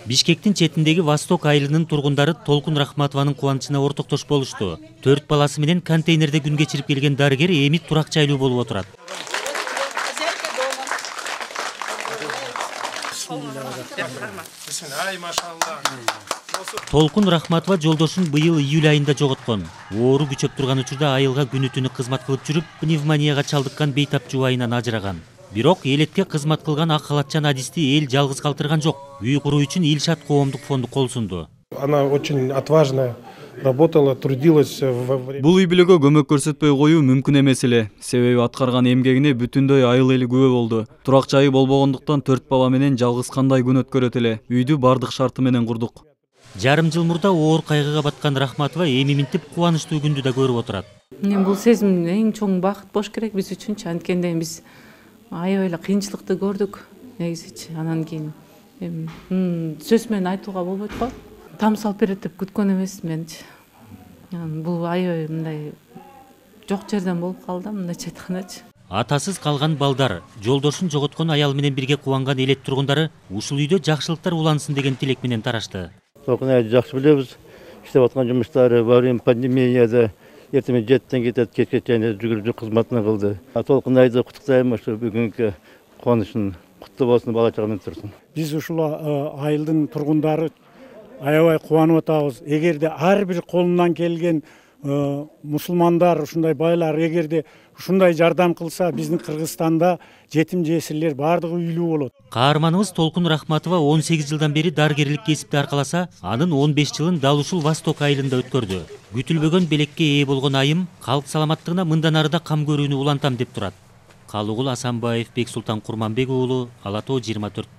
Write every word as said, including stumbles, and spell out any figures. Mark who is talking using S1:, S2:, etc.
S1: Бишкектин четиндеги Восток айылынын тургундары Толкун Рахматованын кубанычына ортоктош болушту. Төрт баласы менен контейнерде күн кечирип келген дарыгер эми турак жайлуу болуп отурат. Толкун Рахматова жолдошун быйыл июль айында жоготкон. Оору күчөп турган учурда айылга күнү түнү кызмат кылып жүрүп, пневмонияга чалдыккан бейтап жубайынан ажыраган. Бирок элетке кызмат кылган ак халатчан адисти эл жалгыз калтырган жок. Үй куруу үчүн Илшат коомдук фонду кол сунду.
S2: Она очень отважная, работала, трудилась.
S3: Бул үй бүлөгө көмөк көрсөтпөй коюу мүмкүн эмес эле. Себеби аткарган эмгегине бүтүндөй айыл эли күбө болду. Турак жайы болбогондуктан төрт бала менен жалгыз кандай күн өткөрөт эле. Үйдү бардык шарты менен курдук.
S1: Жарым жыл мурда оор кайгыга баткан Рахматова эми минтип кубанычтуу күндү да көрүп отурат.
S4: Мен бул сезим эң чоң бакыт болуш керек биз үчүнчү. Анткенде биз аябай эле кыйынчылыкты көрдүк негизичи. Анан кийин сөз менен айтууга болбойт го. Там салып берет деп күткөн эмесменчи. Бул аябай мындай жок жерден болуп калды, мындайча айткандачы.
S1: Атасыз калган балдар, жолдошун жоготкон аял менен бирге кубанган элет тургундары ушул үйдө жакшылыктар улансын деген тилек менен тарашты.
S5: Толкун айды жакшы билебиз. Иштеп аткан жумуштары во время пандемияда эртемен жеттен кетет, кечке чейин жүгүрүп кызматын кылды. Толкун айды куттуктайм, ушу бүгүнкү конушун куттуу болсун, бала чага менен турсун.
S2: Биз ушул айылдын тургундары аябай кубанып атабыз. Эгерде ар бир колунан келген мусулмандар, ушундай байлар эгерде ушундай жардам кылса, биздин Кыргызстанда жетим жесирлер бардыгы үйлүү болот.
S1: Каарманыбыз Толкун Рахматова он сегиз жылдан бери дарыгерлик кесипти аркаласа, анын он беш жылын дал ушул Восток айылында өткөрдү. Күтүлбөгөн белекке ээ болгон айым калк саламаттыгына мындан арыда кам көрүүнү улантам деп турат. Калыгул Асанбаев, Бексултан Курманбек уулу, Ала Тоо жыйырма төрт.